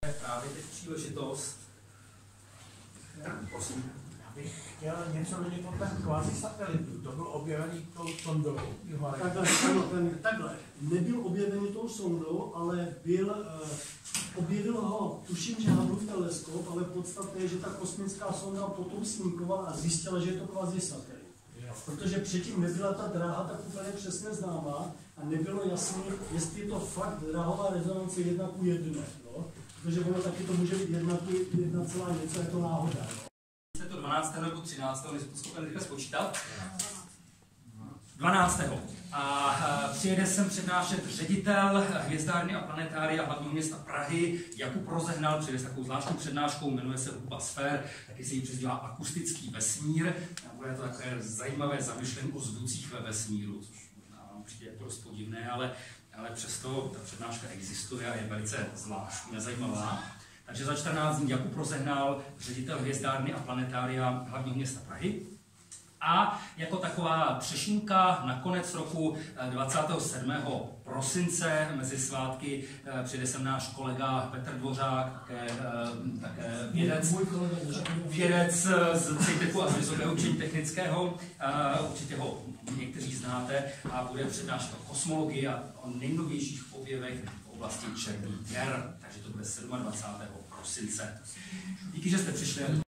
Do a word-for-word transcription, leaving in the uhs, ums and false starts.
Právě teď příležitost. Tak, prosím. Já bych chtěl něco vědět o ten kvazi satelitu. To byl objevený tou sondou. Takhle, ano, ten, takhle. Nebyl objevený tou sondou, ale byl, uh, objevil ho, tuším, že Hubbleův teleskop, ale podstatné je, že ta kosmická sonda potom snímkovala a zjistila, že je to kvazi satelit. Protože předtím nebyla ta dráha tak úplně přesně známá a nebylo jasné, jestli je to fakt dráhová rezonance jedna ku jedné. Jo? Protože ono taky to může být jedna ku jedna celá něco, je to náhoda. Jo? Je to dvanáctého nebo třináctého, nejsem to schopen rychle spočítat. dvanáctého A přijede sem přednášet ředitel hvězdárny a planetária hlavního města Prahy Jakub Rozehnal, přijede s takovou zvláštní přednáškou, jmenuje se Hudba sfér, taky se jí přezdívá akustický vesmír. A bude to takové zajímavé zamyšlení o zvucích ve vesmíru, což možná vám přijde jako dost podivné, ale, ale přesto ta přednáška existuje a je velice zvláštní a zajímavá. Takže za čtrnáct dní Jakub Rozehnal, ředitel hvězdárny a planetária hlavního města Prahy. A jako taková třešínka na konec roku dvacátého sedmého prosince mezi svátky přijde sem náš kolega Petr Dvořák, také, také vědec, vědec z CEITECu a z Vysokého učení technického. Určitě ho někteří znáte a bude přednášet o kosmologii a o nejnovějších objevech v oblasti černých děr. Takže to bude dvacátého sedmého prosince. Díky, že jste přišli.